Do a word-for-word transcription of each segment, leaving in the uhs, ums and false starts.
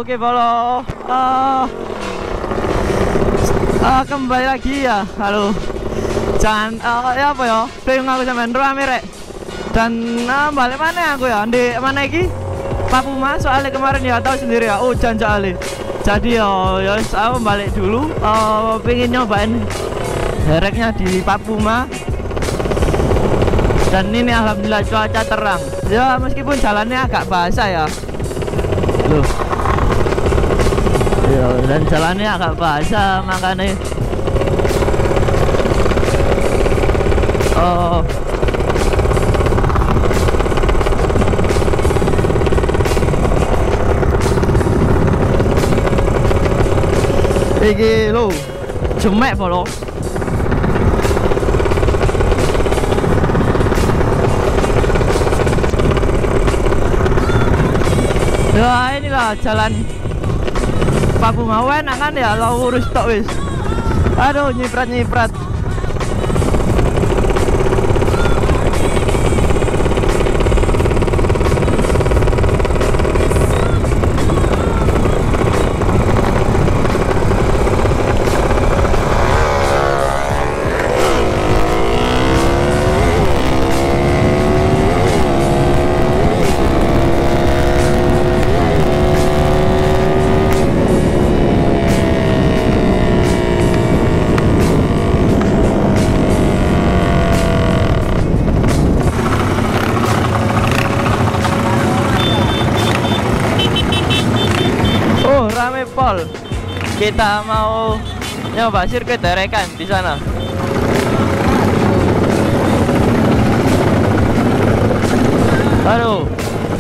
Oke Bolo. Uh, uh, kembali lagi ya. Halo. Jangan uh, ya apa ya? Pengen aku sampean rame rek. Dan uh, balik mana aku ya? Di mana iki? Papuma soalnya kemarin ya tahu sendiri ya. Hujan soalnya. Jadi ya ya aku balik dulu. Uh, pengen nyobain dereknya di Papuma. Dan ini alhamdulillah cuaca terang. Ya meskipun jalannya agak basah ya. Loh. Ya, dan jalannya agak basah makanya oh iki lo jemek Bolo. Ya inilah jalan Papuma enak kan ya, lo urus tok wis. Aduh nyiprat-nyiprat. Rame pol, kita mau nyoba sirkuit derekan di sana. Aduh.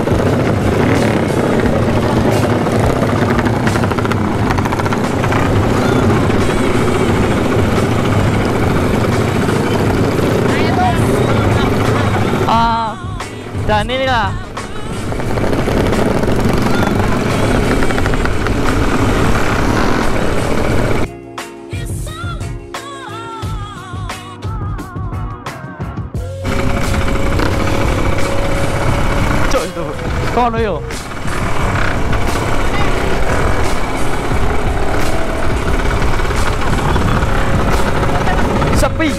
Ah, dan inilah kono yo. Sepi.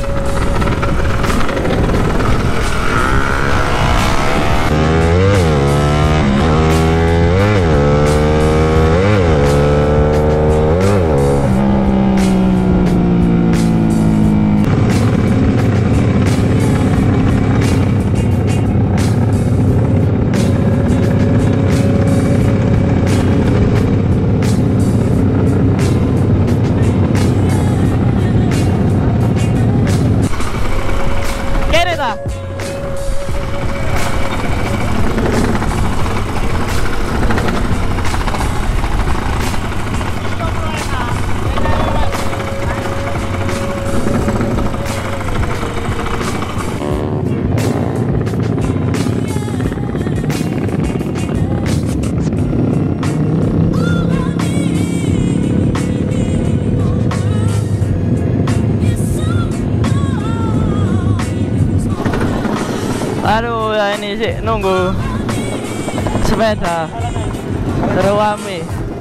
Aduh ya ini sih nunggu sepeda terawami.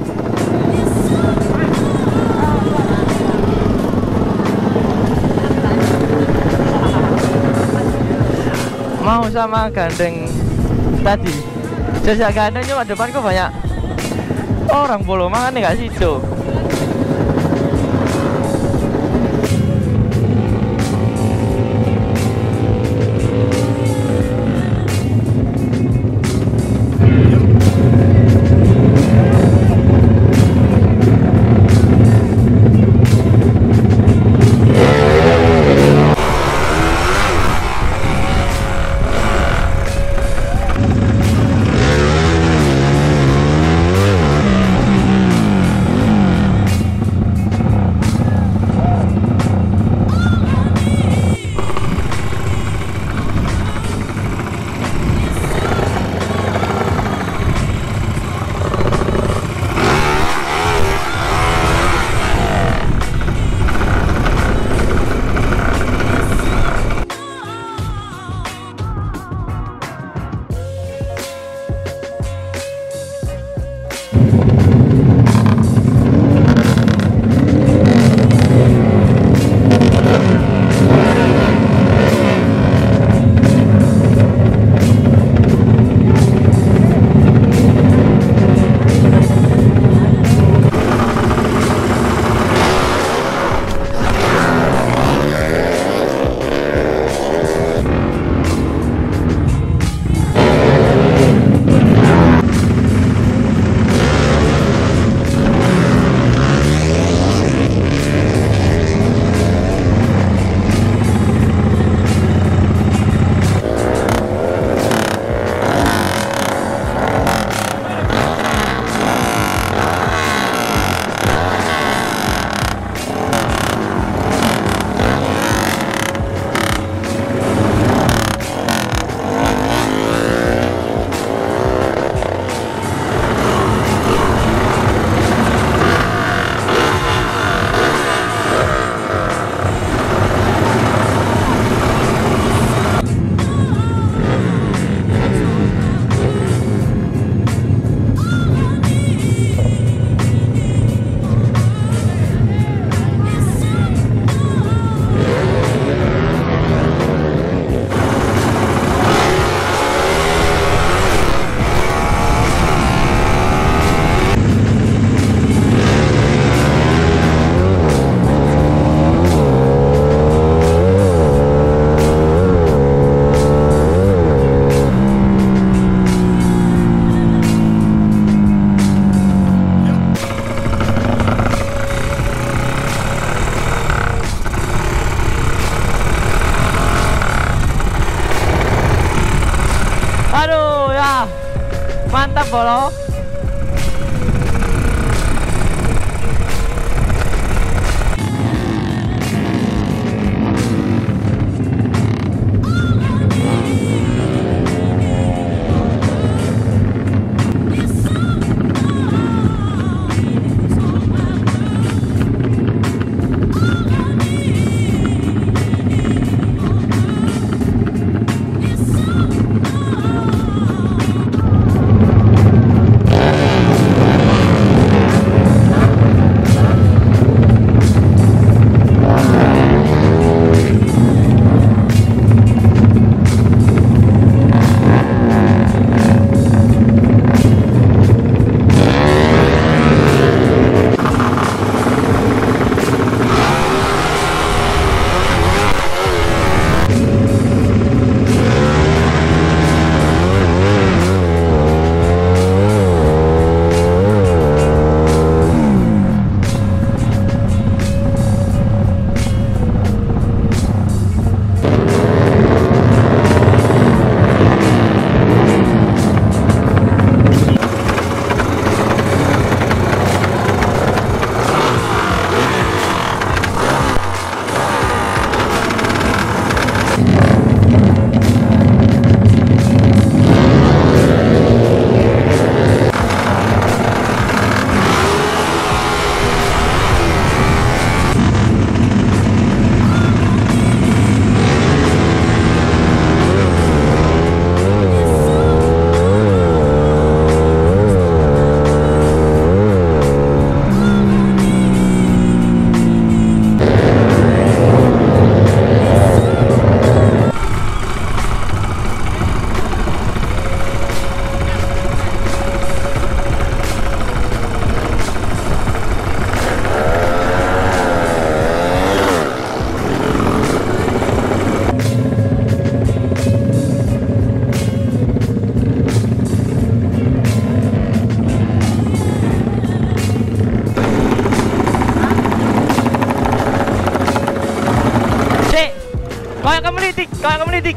Mau sama gandeng tadi. Jasa gandeng cuma depanku banyak orang Bolo makan nih gak situ. Wah, mantap bolo. Kau yang melitik, kau yang melitik.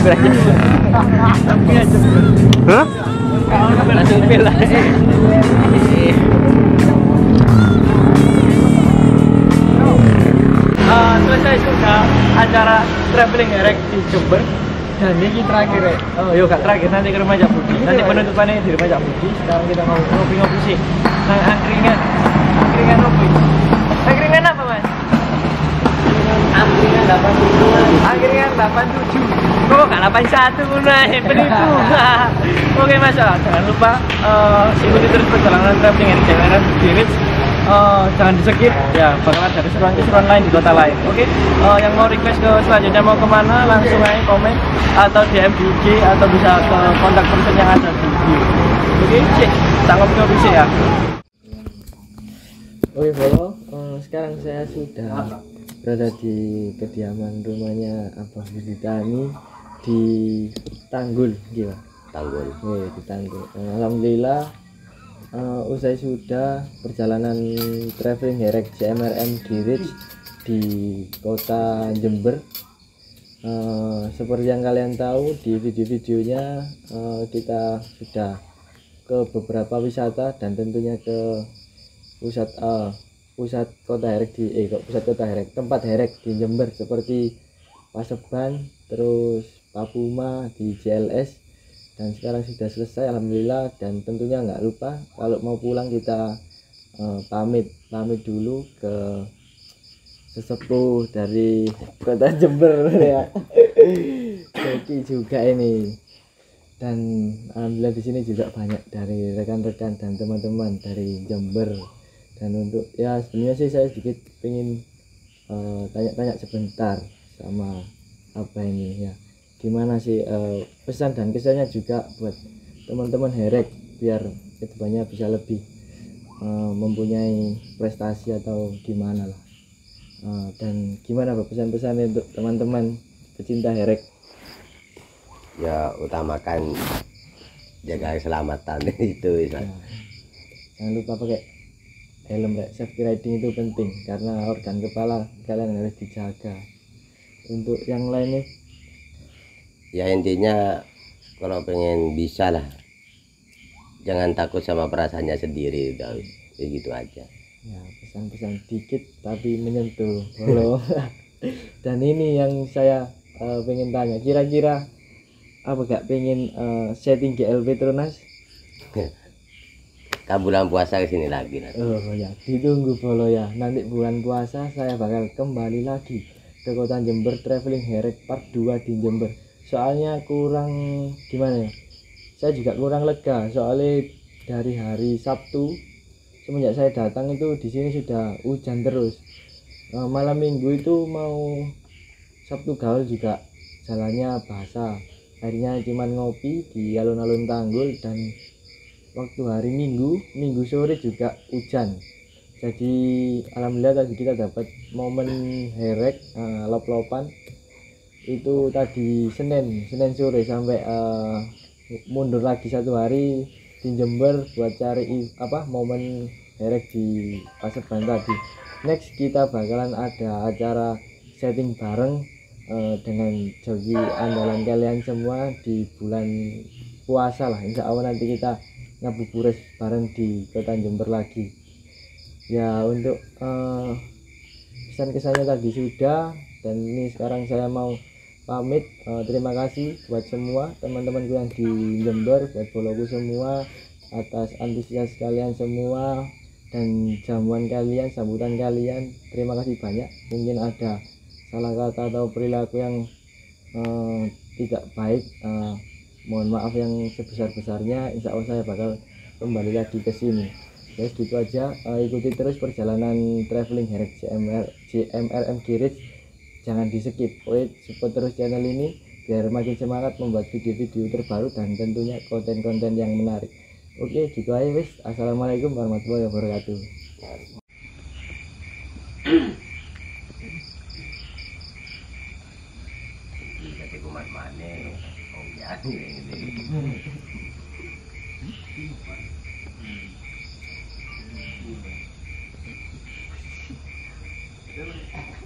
supir aja. Tapi aja. Hah? Kalau kamera supir lah. Uh, selesai sudah acara traveling herek di Jember. Dan ini terakhir ya. Oh, yuk gak terakhir, nanti ke rumah Cak Budi. Nanti penutupannya di rumah Cak Budi. Sekarang kita mau ngopi-ngopi sih. Nah, angkringan. Angkringan ngopi. Angkringan apa, Mas? Angkringan delapan tujuh. Angkringan delapan tujuh. Kok gak delapan satu nah, penipu. Oke, Mas. Jangan lupa uh, ikuti terus perjalanan traveling herek Jawa Spirit. Uh, jangan di skip ya, bakal ada keseruan-keseruan lain di kota lain. Oke, okay? uh, yang mau request ke selanjutnya mau kemana langsung aja komen atau D M di I G atau bisa ke kontak person yang ada di video. Oke, cek tangkap ke bisa ya. Oke, Bro, uh, sekarang saya sudah berada di kediaman rumahnya Abah Widitani di Tanggul, gila. Tanggul. Oke, di Tanggul. Uh, Alhamdulillah. Uh, usai sudah perjalanan traveling herek J M R M Garage di kota Jember. Uh, seperti yang kalian tahu di video-videonya uh, kita sudah ke beberapa wisata dan tentunya ke pusat uh, pusat kota herek di eh kok pusat kota herek tempat herek di Jember seperti Paseban, terus Papuma di J L S. Dan sekarang sudah selesai alhamdulillah, dan tentunya nggak lupa kalau mau pulang kita uh, pamit pamit dulu ke sesepuh dari kota Jember ya. Jadi juga ini, dan alhamdulillah di sini juga banyak dari rekan-rekan dan teman-teman dari Jember. Dan untuk ya sebenarnya sih saya sedikit pengen uh, tanya-tanya sebentar sama apa ini ya, gimana sih uh, pesan dan kesannya juga buat teman-teman herek biar kedepannya bisa lebih uh, mempunyai prestasi atau gimana lah, uh, dan gimana Pak pesan-pesannya untuk teman-teman pecinta herek? Ya utamakan jaga keselamatan itu ya. Jangan lupa pakai helm, safety riding itu penting karena organ kepala kalian harus dijaga. Untuk yang lainnya Ya intinya kalau pengen bisa lah, jangan takut sama perasaannya sendiri, udah kayak gitu aja ya. Pesan-pesan dikit tapi menyentuh. Kalau dan ini yang saya uh, pengen tanya, kira-kira apa gak pengen uh, setting G L B Tronas? Kan bulan puasa kesini lagi nanti. Oh ya, ditunggu Bolo ya. Nanti bulan puasa saya bakal kembali lagi ke kota Jember traveling herek part dua di Jember. Soalnya kurang gimana ya, saya juga kurang lega soalnya dari hari Sabtu semenjak saya datang itu di sini sudah hujan terus. Nah, malam minggu itu mau Sabtu gaul juga jalannya basah, akhirnya cuman ngopi di alun-alun Tanggul. Dan waktu hari Minggu Minggu sore juga hujan, jadi alhamdulillah tadi kita dapat momen herek uh, lop-lopan itu tadi Senin Senin sore sampai uh, mundur lagi satu hari di Jember buat cari apa momen herek di Paseban tadi. Next kita bakalan ada acara setting bareng uh, dengan joki andalan kalian semua di bulan puasa lah, insya Allah nanti kita ngabuburit bareng di kota Jember lagi ya. Untuk uh, pesan kesannya tadi sudah, dan ini sekarang saya mau pamit. Uh, terima kasih buat semua teman-temanku yang di Jember, buat boloku semua atas antusias kalian semua dan jamuan kalian, sambutan kalian. Terima kasih banyak. Mungkin ada salah kata atau perilaku yang uh, tidak baik, uh, mohon maaf yang sebesar-besarnya. Insya Allah saya bakal kembali lagi ke sini. Guys, gitu aja. Uh, ikuti terus perjalanan traveling herek J M R M Garage. Jangan di skip. Oke, support terus channel ini biar makin semangat membuat video-video terbaru dan tentunya konten-konten yang menarik. Oke, gitu aja wis. Assalamualaikum warahmatullahi wabarakatuh. Jadi kumat mana? Oh ya, ini.